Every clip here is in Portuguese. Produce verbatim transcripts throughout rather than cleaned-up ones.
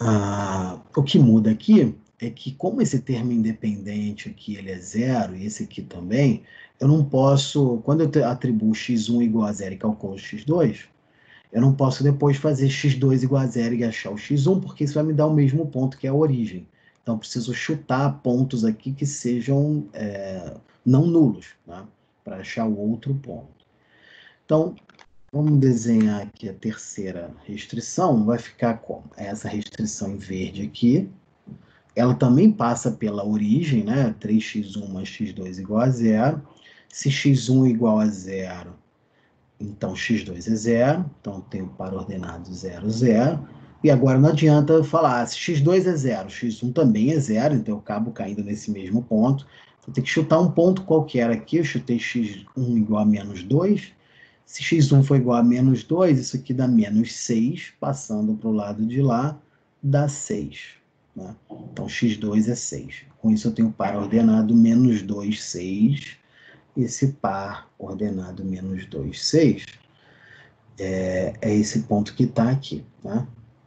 Ah, o que muda aqui é que, como esse termo independente aqui ele é zero, e esse aqui também, eu não posso, quando eu atribuo x um igual a zero e calculo x dois, eu não posso depois fazer x dois igual a zero e achar o x um, porque isso vai me dar o mesmo ponto que é a origem. Então, eu preciso chutar pontos aqui que sejam é, não nulos, né, para achar o outro ponto. Então, vamos desenhar aqui a terceira restrição. Vai ficar como? Essa restrição em verde aqui. Ela também passa pela origem, né? três x um mais x dois igual a zero. Se x um igual a zero, então x dois é zero. Então, eu tenho para ordenado zero, zero. E agora não adianta falar, se x dois é zero, x um também é zero, então eu acabo caindo nesse mesmo ponto. Vou ter que chutar um ponto qualquer aqui. Eu chutei x um igual a menos dois. Se x um for igual a menos dois, isso aqui dá menos seis, passando para o lado de lá, dá seis. Né? Então, x dois é seis. Com isso, eu tenho par ordenado menos dois, seis. Esse par ordenado menos dois, seis, é, é esse ponto que está aqui. Né?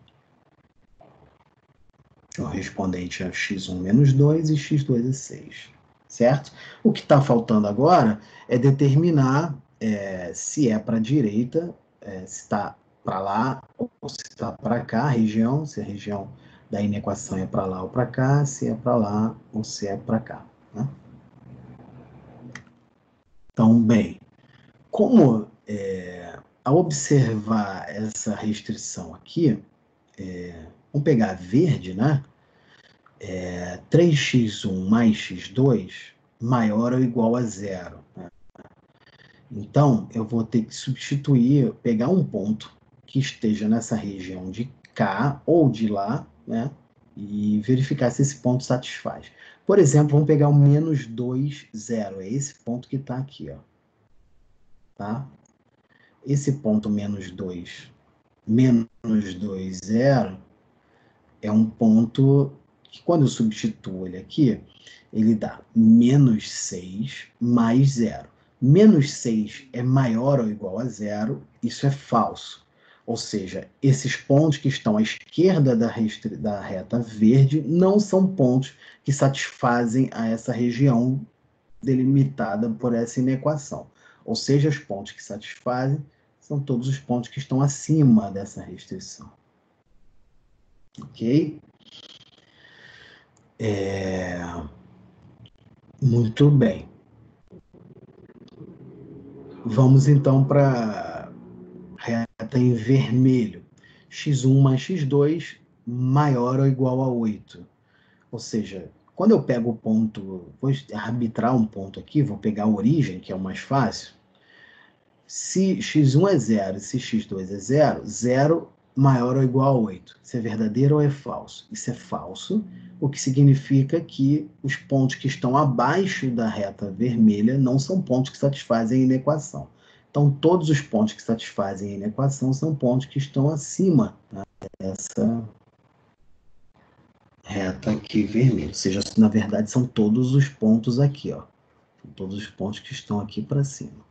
Correspondente a x um menos dois e x dois é seis. Certo? O que está faltando agora é determinar é, se é para a direita, é, se está para lá ou se está para cá a região, se a região da inequação é para lá ou para cá, se é para lá ou se é para cá. Né? Então, bem, como é, ao observar essa restrição aqui, é, vamos pegar verde, né? É, três x um mais x dois maior ou igual a zero. Né? Então, eu vou ter que substituir, pegar um ponto que esteja nessa região de cá ou de lá, né? E verificar se esse ponto satisfaz. Por exemplo, vamos pegar o menos dois, zero. É esse ponto que está aqui, ó. Tá? Esse ponto menos dois, menos dois, zero, é um ponto que, quando eu substituo ele aqui, ele dá menos seis mais zero. Menos seis é maior ou igual a zero, isso é falso. Ou seja, esses pontos que estão à esquerda da, da reta verde não são pontos que satisfazem a essa região delimitada por essa inequação. Ou seja, os pontos que satisfazem são todos os pontos que estão acima dessa restrição. Ok? É... Muito bem. Vamos então para a reta em vermelho. x um mais x dois maior ou igual a oito. Ou seja, quando eu pego o ponto, vou arbitrar um ponto aqui, vou pegar a origem, que é o mais fácil. Se x um é zero e se x dois é zero, zero maior ou igual a oito. Isso é verdadeiro ou é falso? Isso é falso, o que significa que os pontos que estão abaixo da reta vermelha não são pontos que satisfazem a inequação. Então, todos os pontos que satisfazem a inequação são pontos que estão acima, tá, dessa reta aqui vermelha. Ou seja, na verdade, são todos os pontos aqui, ó. São todos os pontos que estão aqui para cima.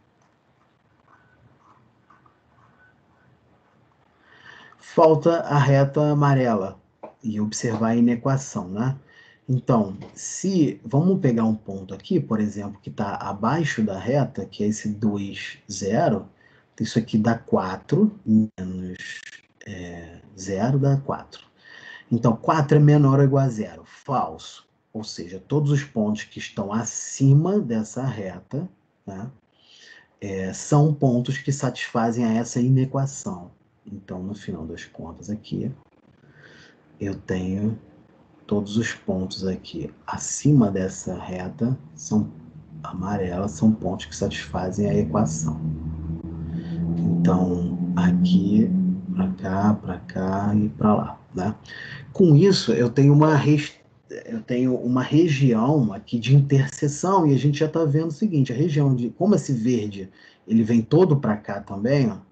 Falta a reta amarela e observar a inequação, né? Então, se vamos pegar um ponto aqui, por exemplo, que está abaixo da reta, que é esse dois, zero, isso aqui dá quatro, menos é, zero dá quatro. Então, quatro é menor ou igual a zero. Falso. Ou seja, todos os pontos que estão acima dessa reta, né, é, são pontos que satisfazem a essa inequação. Então, no final das contas aqui, eu tenho todos os pontos aqui acima dessa reta, são amarelas, são pontos que satisfazem a equação. Então, aqui, para cá, para cá e para lá, né? Com isso, eu tenho uma eu tenho uma região aqui de interseção, e a gente já está vendo o seguinte, a região de, como esse verde, ele vem todo para cá também, ó,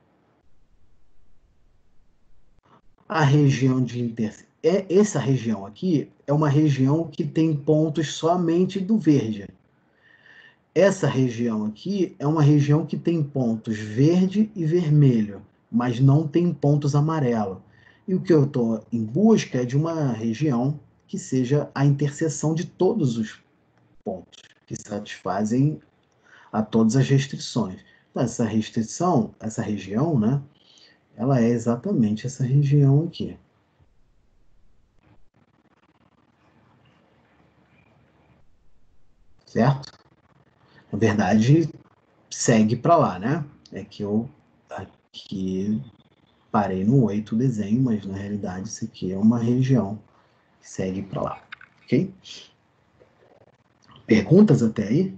a região de interseção, é, essa região aqui é uma região que tem pontos somente do verde. Essa região aqui é uma região que tem pontos verde e vermelho, mas não tem pontos amarelo. E o que eu estou em busca é de uma região que seja a interseção de todos os pontos, que satisfazem a todas as restrições. Então, essa restrição, essa região, né, ela é exatamente essa região aqui. Certo? Na verdade, segue para lá, né? É que eu aqui parei no oito o desenho, mas na realidade isso aqui é uma região que segue para lá, ok? Perguntas até aí?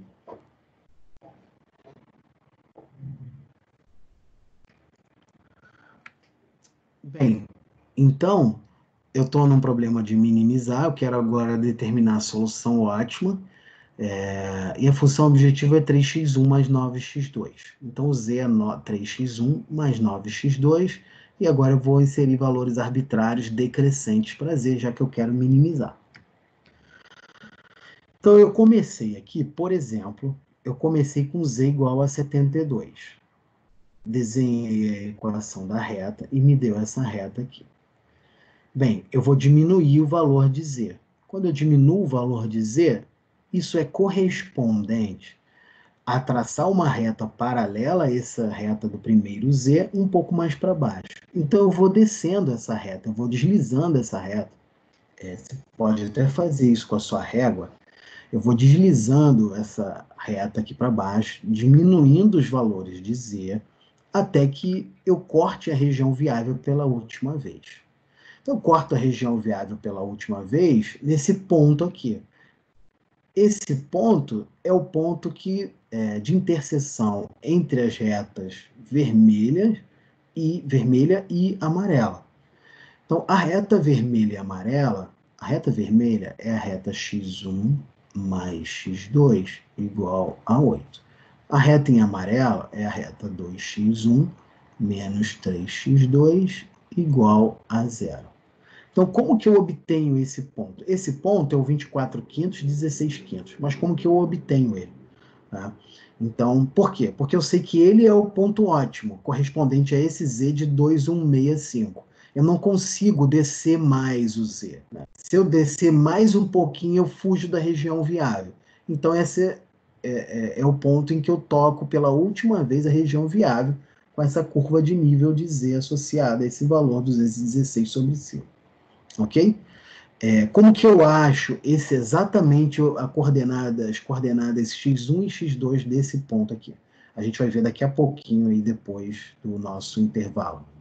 Bem, então, eu estou num problema de minimizar, eu quero agora determinar a solução ótima, é, e a função objetiva é três x um mais nove x dois. Então, o z é três x um mais nove x dois, e agora eu vou inserir valores arbitrários decrescentes para z, já que eu quero minimizar. Então, eu comecei aqui, por exemplo, eu comecei com z igual a setenta e dois. Desenhei a equação da reta e me deu essa reta aqui. Bem, eu vou diminuir o valor de z. Quando eu diminuo o valor de z, isso é correspondente a traçar uma reta paralela a essa reta do primeiro z, um pouco mais para baixo. Então, eu vou descendo essa reta, eu vou deslizando essa reta. É, você pode até fazer isso com a sua régua. Eu vou deslizando essa reta aqui para baixo, diminuindo os valores de z, até que eu corte a região viável pela última vez. Então, eu corto a região viável pela última vez nesse ponto aqui. Esse ponto é o ponto que, é, de interseção entre as retas vermelhas e, vermelha e amarela. Então, a reta vermelha e amarela, a reta vermelha é a reta x um mais x dois igual a oito. A reta em amarelo é a reta dois x um menos três x dois igual a zero. Então, como que eu obtenho esse ponto? Esse ponto é o vinte e quatro quintos, dezesseis quintos. Mas como que eu obtenho ele? Tá? Então, por quê? Porque eu sei que ele é o ponto ótimo, correspondente a esse z de dois mil cento e sessenta e cinco. Eu não consigo descer mais o z. Né? Se eu descer mais um pouquinho, eu fujo da região viável. Então, esse é, é, é o ponto em que eu toco pela última vez a região viável com essa curva de nível de z associada a esse valor duzentos e dezesseis sobre cinco. Ok? É, como que eu acho esse exatamente a coordenada, as coordenadas x um e x dois desse ponto aqui? A gente vai ver daqui a pouquinho aí depois do nosso intervalo.